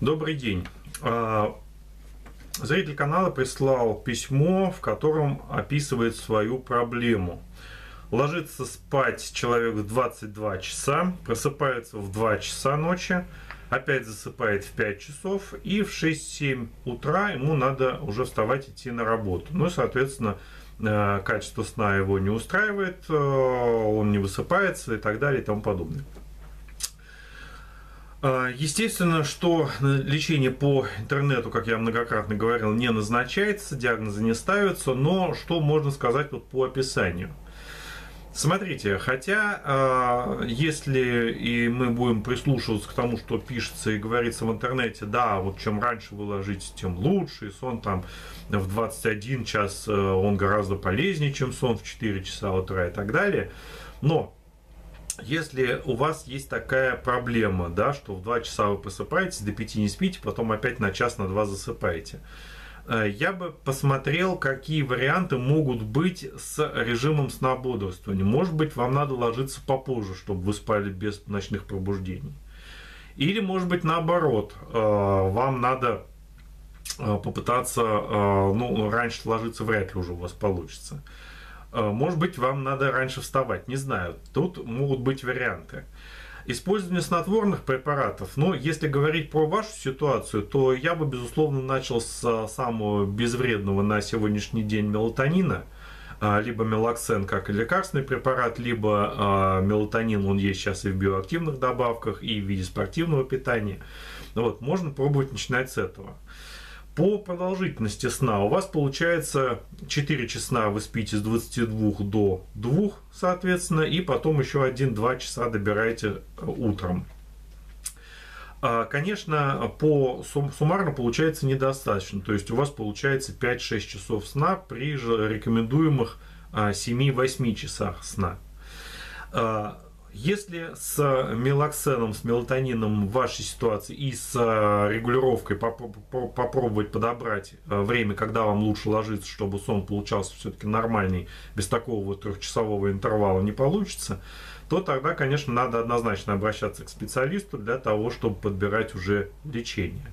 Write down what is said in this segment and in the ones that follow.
Добрый день. Зритель канала прислал письмо, в котором описывает свою проблему. Ложится спать человек в 22 часа, просыпается в 2 часа ночи, опять засыпает в 5 часов, и в 6-7 утра ему надо уже вставать, идти на работу. Ну, соответственно, качество сна его не устраивает, он не высыпается и так далее и тому подобное. Естественно, что лечение по интернету, как я многократно говорил, не назначается, диагнозы не ставятся, но что можно сказать вот по описанию? Смотрите, хотя если и мы будем прислушиваться к тому, что пишется и говорится в интернете, да, вот чем раньше вы ложитесь, тем лучше, и сон там в 21 час, он гораздо полезнее, чем сон в 4 часа утра и так далее, но если у вас есть такая проблема, да, что в 2 часа вы просыпаетесь, до 5 не спите, потом опять на час, на 2 засыпаете, я бы посмотрел, какие варианты могут быть с режимом сна бодрствования. Может быть, вам надо ложиться попозже, чтобы вы спали без ночных пробуждений. Или, может быть, наоборот, вам надо попытаться, ну, раньше ложиться вряд ли уже у вас получится. Может быть, вам надо раньше вставать, не знаю. Тут могут быть варианты. Использование снотворных препаратов. Но если говорить про вашу ситуацию, то я бы, безусловно, начал с самого безвредного на сегодняшний день мелатонина. Либо мелоксен как лекарственный препарат, либо мелатонин, он есть сейчас и в биоактивных добавках, и в виде спортивного питания. Вот, можно пробовать начинать с этого. По продолжительности сна у вас получается 4 часа вы спите с 22 до 2, соответственно, и потом еще 1-2 часа добираете утром. Конечно, суммарно получается недостаточно, то есть у вас получается 5-6 часов сна при рекомендуемых 7-8 часах сна. Если с мелоксеном, с мелатонином в вашей ситуации и с регулировкой попробовать подобрать время, когда вам лучше ложиться, чтобы сон получался все-таки нормальный, без такого вот 3-часового интервала не получится, то тогда, конечно, надо однозначно обращаться к специалисту для того, чтобы подбирать уже лечение.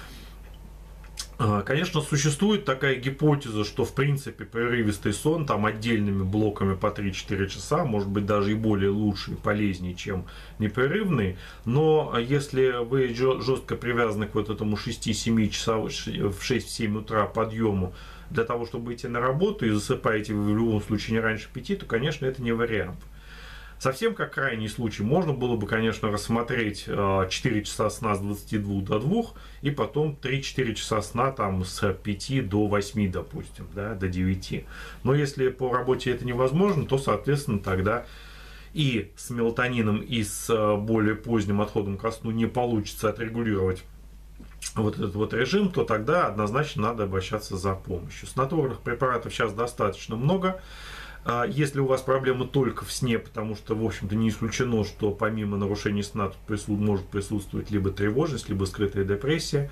Конечно, существует такая гипотеза, что в принципе прерывистый сон там отдельными блоками по 3-4 часа может быть даже и более лучше и полезнее, чем непрерывный. Но если вы жестко привязаны к вот этому 6-7 часам в 6-7 утра подъему для того, чтобы идти на работу, и засыпаете вы в любом случае не раньше 5, то, конечно, это не вариант. Совсем как крайний случай, можно было бы, конечно, рассмотреть 4 часа сна с 22 до 2 и потом 3-4 часа сна там с 5 до 8, допустим, да, до 9. Но если по работе это невозможно, то, соответственно, тогда и с мелатонином, и с более поздним отходом ко сну не получится отрегулировать вот этот вот режим, то тогда однозначно надо обращаться за помощью. Снотворных препаратов сейчас достаточно много. Если у вас проблемы только в сне, потому что, в общем-то, не исключено, что помимо нарушений сна тут может присутствовать либо тревожность, либо скрытая депрессия.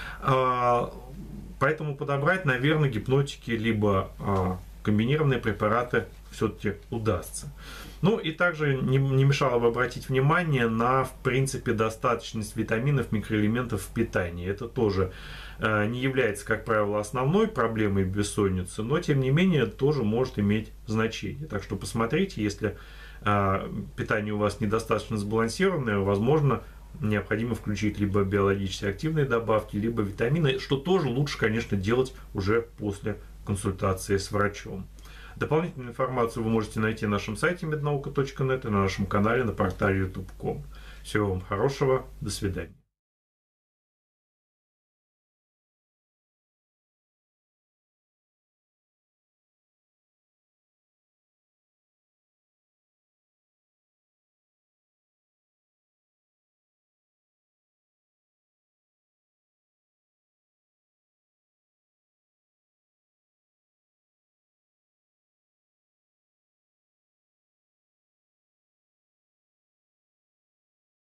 Поэтому подобрать, наверное, гипнотики, либо комбинированные препараты все-таки удастся. Ну и также не мешало бы обратить внимание на, в принципе, достаточность витаминов, микроэлементов в питании. Это тоже не является, как правило, основной проблемой бессонницы, но тем не менее тоже может иметь значение. Так что посмотрите, если питание у вас недостаточно сбалансированное, возможно, необходимо включить либо биологически активные добавки, либо витамины, что тоже лучше, конечно, делать уже после консультации с врачом. Дополнительную информацию вы можете найти на нашем сайте mednauka.net и на нашем канале на портале youtube.com. Всего вам хорошего, до свидания.